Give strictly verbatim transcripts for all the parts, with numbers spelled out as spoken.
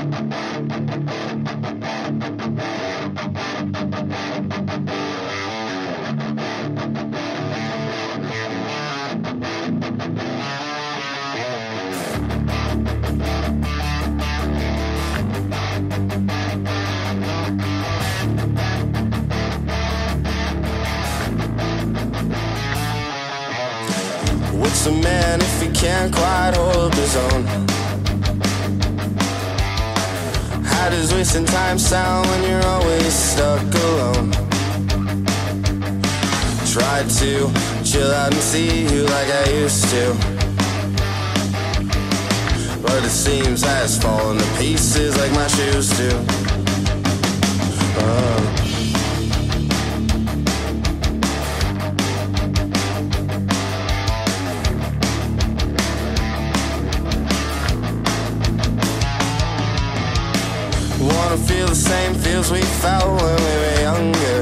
What's a man if he can't quite hold his own? How does wasting time sound when you're always stuck alone? Tried to chill out and see you like I used to, but it seems that it's falling to pieces like my shoes do. uh. Wanna feel the same feels we felt when we were younger.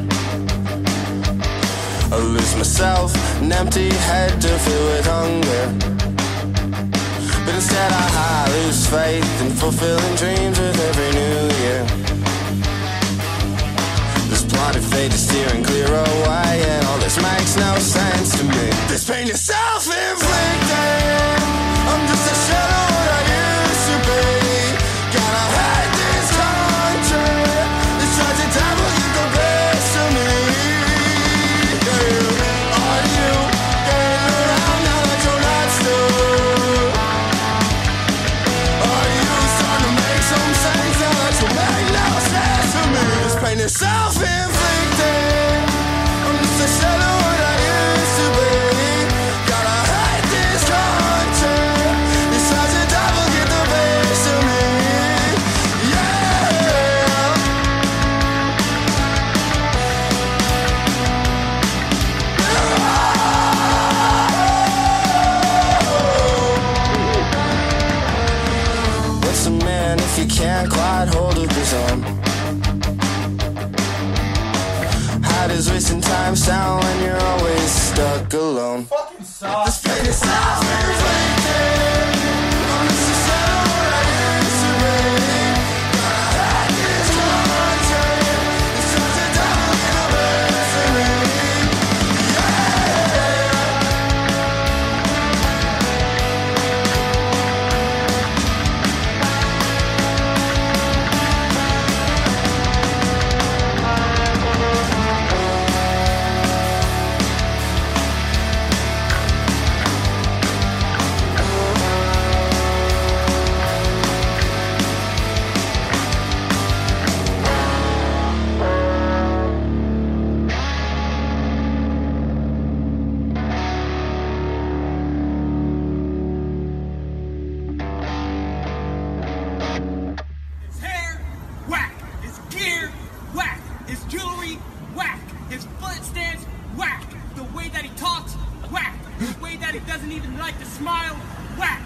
I lose myself, an empty head to fill with hunger. But instead I, I lose faith in fulfilling dreams with every new year. This plotted fate is steering clear away, and all this makes no sense to me. This pain is self-inflicted. I'm just a shadow of what I used to be. Gotta hide this country. This tries to dabble in the best of me. Yeah. Are you getting around now that you're not still? Are you starting to make some sense now that you make no sense to me? This pain is self-inflicted. I'm just a shadow of what I used to be. Gotta hide this country. This tries to dabble in the best of me. What's a man if he can't quite hold up his own? How does wasting time sound when you're always stuck alone? Fucking sucks. This pain is self-inflicted. I'm just a shadow of what I used to be. Gotta hide this country. This tries to dabble in the best of me. His hair, whack. His gear, whack. His jewelry, whack. His foot stance, whack. The way that he talks, whack. The way that he doesn't even like to smile, whack.